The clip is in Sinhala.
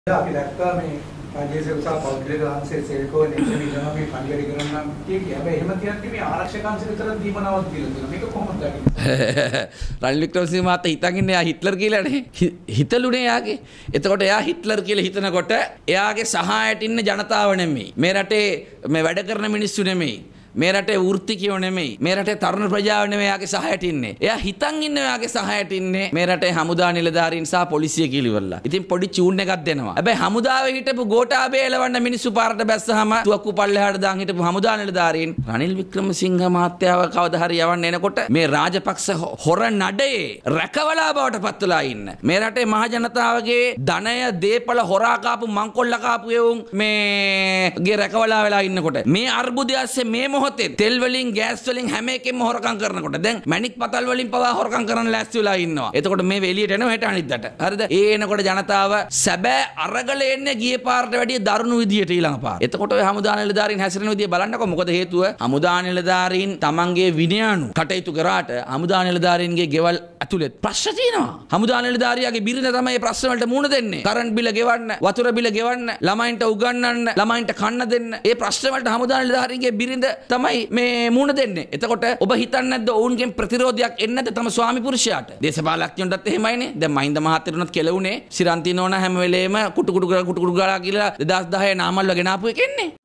අපි දැක්කා මේ රාජ්‍ය සේවක සහ පෞද්ගලික අංශයේ සේවකයෝ නෙමෙයි ඉන්නවා මේ පන්තිරි කරන්න කිය. හැබැයි එහෙම කියන්නේ මේ ආරක්ෂක අංශ විතර දීමනාවක් කියලා තියෙනවා. මේක කොහොමද දකින්නේ? රනිල් වික්‍රමසිංහ මහත්තයා හිතන් ඉන්නේ එයා හිට්ලර් කියලානේ. හිතලුනේ එයාගේ. එතකොට එයා හිට්ලර් කියලා හිතනකොට එයාගේ සහායට ඉන්න ජනතාව නෙමෙයි. මේ රටේ මේ වැඩ කරන මිනිස්සු නෙමෙයි. මේ රටේ වෘත්තිකයෝ නෙමෙයි. මේ රටේ තරුණ ප්‍රජාව නෙමෙයි එයාගේ සහායට ඉන්නේ. එයා හිතන් ඉන්නේ එයාගේ සහායට ඉන්නේ මේ රටේ හමුදා නිලධාරීන් සහ පොලිසිය කියලා ඉවරලා. ඉතින් පොඩි චූන් එකක් දෙනවා. හැබැයි හමුදාවේ හිටපු ගෝඨාභය එලවන්න මිනිස්සු පාරට බැස්සහම තුවක්කු පල්ලෙහාට දාන් හිටපු හමුදා නිලධාරීන් රනිල් වික්‍රමසිංහ මහත්තයාව කවදා හරි යවන්න එනකොට මේ රාජපක්ෂ හොර නඩේ රැකවලා බවට පත් වෙලා ඉන්න. මේ රටේ මහ ජනතාවගේ ධනය දීපල හොරා කාපු මංකොල්ල කාපු එවුන් මේ ගේ රැකවලා වෙලා ඉන්නකොට මේ අර්බුදය ඇස්සේ මේ තෙල් වලින් ගෑස් වලින් හැම එකෙම හොරකම් කරනකොට දැන් මැණික් පතල් වලින් පවා හොරකම් කරන්න ලෑස්ති වෙලා ඉන්නවා. එතකොට මේ එළියට එනවා හෙට අනිද්දාට. හරිද? ඒ එනකොට ජනතාව සැබෑ අරගල එන්නේ ගියේ පාරට වැඩිය දරුණු විදියට ඊළඟ පාර. එතකොට ඔය හමුදා නිලධාරීන් හැසිරෙන විදිය බලන්නකො. මොකද හේතුව හමුදා නිලධාරීන් තමන්ගේ විනයanu කටයුතු කරාට හමුදා නිලධාරීන්ගේ ගෙවල් ඇතුළේ ප්‍රශ්න තියෙනවා. හමුදා නිලධාරියාගේ බිරිඳ තමයි මේ ප්‍රශ්න වලට මුහුණ දෙන්නේ. කරන්ට් බිල ගෙවන්න, වතුර බිල ගෙවන්න, ළමයින්ට උගන්වන්න, ළමයින්ට කන්න දෙන්න. මේ ප්‍රශ්න වලට හමුදා නිලධාරීන්ගේ බිරිඳ තමයි මේ මුණ දෙන්නේ. එතකොට ඔබ හිතන්නේ නැද්ද ඔවුන්ගෙන් ප්‍රතිරෝධයක් එන්නේ නැද්ද තම ස්වාමි පුරුෂයාට? දේශපාලඥයන්ටත් එහෙමයිනේ. දැන් මහින්ද මහත්තයරුණත් කෙලුනේ සිරන්තිනෝන හැම වෙලේම කුටු කුටු ගාලා කියලා 2010 නාමල්ව ගෙනාපු එකෙන්නේ.